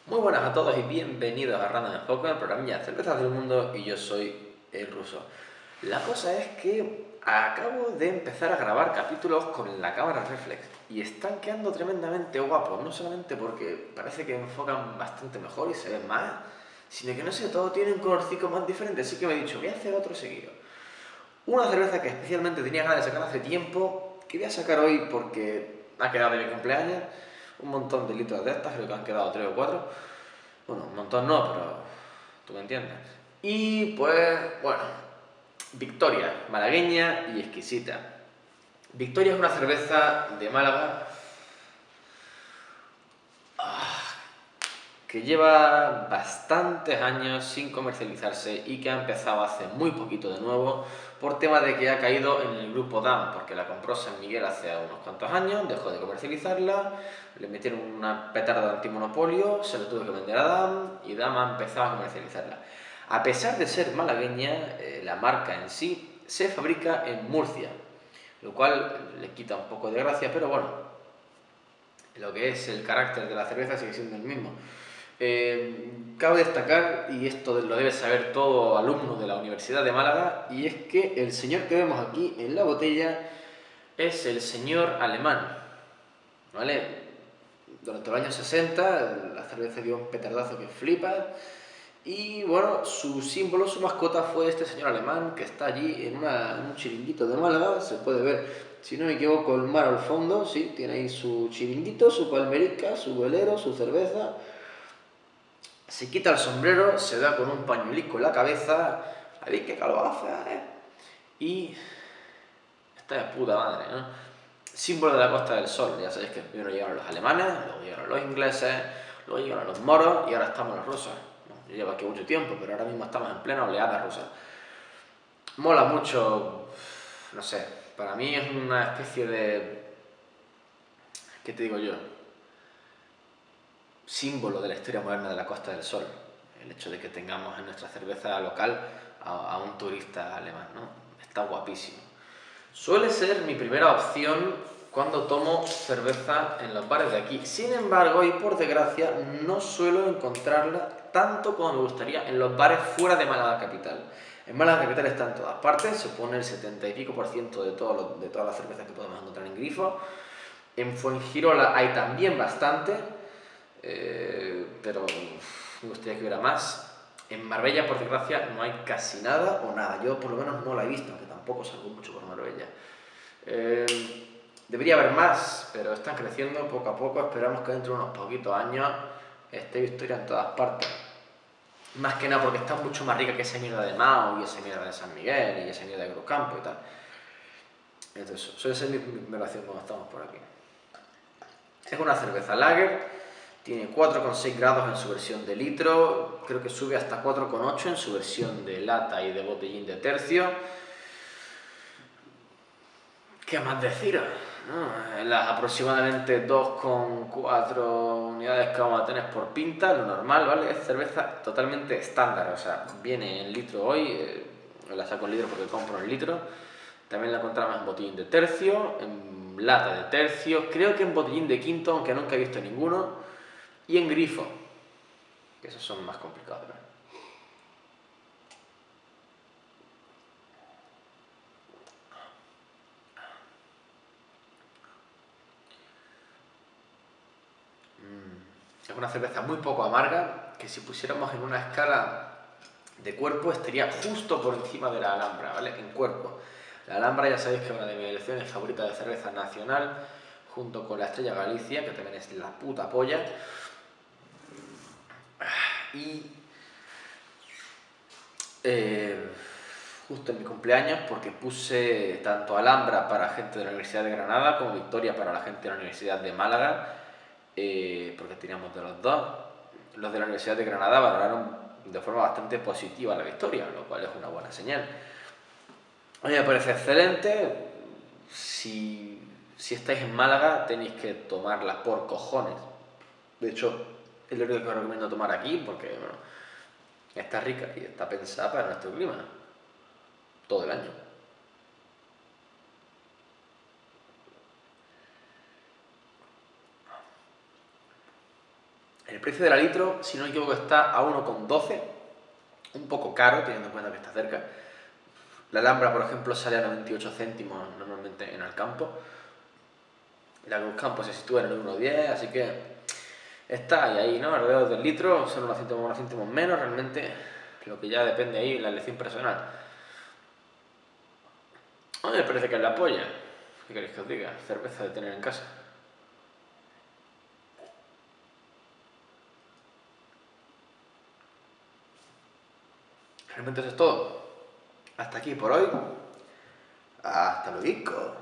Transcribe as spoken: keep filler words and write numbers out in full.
Muy buenas a todos y bienvenidos a Random Enfoque, el programa de cervezas del mundo, y yo soy el ruso. La cosa es que acabo de empezar a grabar capítulos con la cámara reflex y están quedando tremendamente guapos, no solamente porque parece que enfocan bastante mejor y se ven más, sino que no sé, todo tiene un colorcito más diferente, así que me he dicho, voy a hacer otro seguido. Una cerveza que especialmente tenía ganas de sacar hace tiempo, que voy a sacar hoy porque ha quedado de mi cumpleaños, un montón de litros de estas, creo que han quedado tres o cuatro. Bueno, un montón no, pero tú me entiendes. Y pues, bueno, Victoria, malagueña y exquisita. Victoria es una cerveza de Málaga que lleva bastantes años sin comercializarse y que ha empezado hace muy poquito de nuevo por tema de que ha caído en el grupo D A M, porque la compró San Miguel hace unos cuantos años, dejó de comercializarla, le metieron una petarda de antimonopolio, se lo tuvo que vender a D A M y D A M ha empezado a comercializarla. A pesar de ser malagueña, eh, la marca en sí se fabrica en Murcia, lo cual le quita un poco de gracia, pero bueno, lo que es el carácter de la cerveza sigue siendo el mismo. Eh, cabe destacar, y esto lo debe saber todo alumno de la Universidad de Málaga, y es que el señor que vemos aquí en la botella es el señor alemán, ¿vale? Durante los años sesenta la cerveza dio un petardazo que flipa, y bueno, su símbolo, su mascota fue este señor alemán que está allí en, una, en un chiringuito de Málaga, se puede ver, si no me equivoco, el mar al fondo, sí, tiene ahí su chiringuito, su palmerica, su velero, su cerveza. Se quita el sombrero, se da con un pañuelico en la cabeza, ¿sabéis qué calor hace? ¿Eh? Y está de puta madre, ¿no? Símbolo de la Costa del Sol, ya sabéis que primero llegaron los alemanes, luego llegaron los ingleses, luego llegaron los moros y ahora estamos los rusos. ¿No? Lleva aquí mucho tiempo, pero ahora mismo estamos en plena oleada rusa. Mola mucho, no sé, para mí es una especie de... ¿Qué te digo yo? Símbolo de la historia moderna de la Costa del Sol, el hecho de que tengamos en nuestra cerveza local a, a un turista alemán, ¿no? Está guapísimo. Suele ser mi primera opción cuando tomo cerveza en los bares de aquí. Sin embargo, y por desgracia, no suelo encontrarla tanto como me gustaría en los bares fuera de Málaga capital. En Málaga capital está en todas partes, se pone el setenta y pico por ciento de, todo lo, de todas las cervezas que podemos encontrar en Grifo. En Fuengirola hay también bastante, eh, pero uf, me gustaría que hubiera más. En Marbella, por desgracia, no hay casi nada o nada. Yo por lo menos no la he visto, aunque tampoco salgo mucho por Marbella. Eh, debería haber más, pero están creciendo poco a poco. Esperamos que dentro de unos poquitos años esté Victoria en todas partes. Más que nada porque está mucho más rica que esa mierda de Mao y esa mierda de San Miguel y esa mierda de Cruzcampo y tal. Entonces, suele ser mi primera opción cuando estamos por aquí. Es una cerveza lager, tiene cuatro coma seis grados en su versión de litro, creo que sube hasta cuatro coma ocho en su versión de lata y de botellín de tercio. ¿Qué más deciros? ¿No? Las aproximadamente dos coma cuatro unidades que vamos a tener por pinta, lo normal, ¿vale? Es cerveza totalmente estándar, o sea, viene en litro hoy, eh, la saco en litro porque compro en litro. También la encontramos en botellín de tercio, en lata de tercio, creo que en botellín de quinto, aunque nunca he visto ninguno, y en grifo, que esos son más complicados, ¿verdad? Es una cerveza muy poco amarga, que si pusiéramos en una escala de cuerpo estaría justo por encima de la Alhambra, ¿vale? En cuerpo. La Alhambra ya sabéis que es una de mis elecciones favoritas de cerveza nacional, junto con la Estrella Galicia, que también es la puta polla. Y eh, justo en mi cumpleaños, porque puse tanto Alhambra para gente de la Universidad de Granada como Victoria para la gente de la Universidad de Málaga, eh, porque teníamos de los dos. Los de la Universidad de Granada valoraron de forma bastante positiva la Victoria, lo cual es una buena señal. A mí me parece excelente. Si, si estáis en Málaga tenéis que tomarla por cojones. De hecho, es lo único que os recomiendo tomar aquí porque bueno, está rica y está pensada para nuestro clima todo el año. El precio de la litro, si no me equivoco, está a uno con doce, un poco caro teniendo en cuenta que está cerca. La Alhambra, por ejemplo, sale a noventa y ocho céntimos normalmente en Alcampo. La Cruzcampo se sitúa en el uno diez, así que está ahí, ahí, ¿no? Alrededor del litro, son unos céntimos, unos céntimos menos, realmente lo que ya depende ahí de la elección personal. A mí me parece que es la polla. ¿Qué queréis que os diga? Cerveza de tener en casa. Realmente eso es todo. Hasta aquí por hoy. Hasta luego.